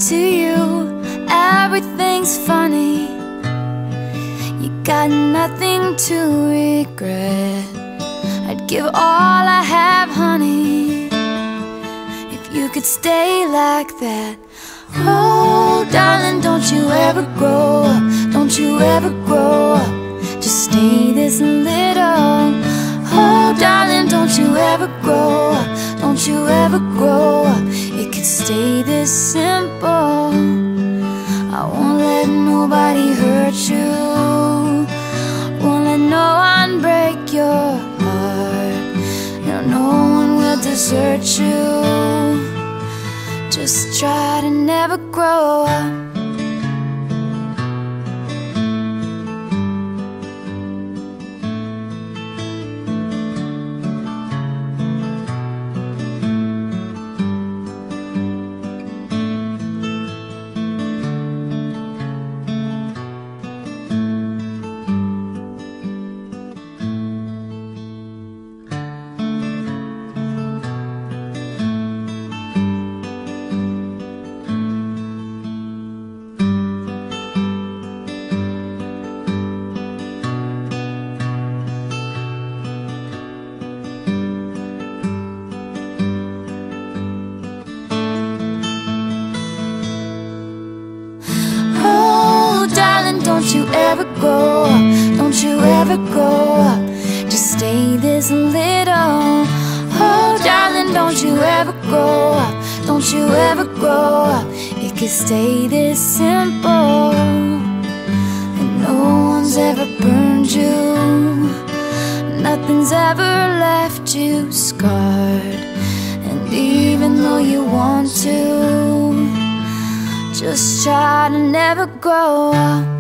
to you, everything's funny. You got nothing to regret. I'd give all I have, honey, if you could stay like that. Oh, darling, don't you ever grow up. Don't you ever grow up. Just stay this little. Oh, darling, don't you ever grow up. Don't you ever grow up. It could stay this simple. I won't let nobody hurt you. Won't let no one break your heart. No one will desert you. Just try to never grow up. Don't you ever grow up. Don't you ever grow up. Just stay this little. Oh, darling, don't you ever grow up. Don't you ever grow up. It could stay this simple. And no one's ever burned you. Nothing's ever left you scarred. And even though you want to, just try to never grow up.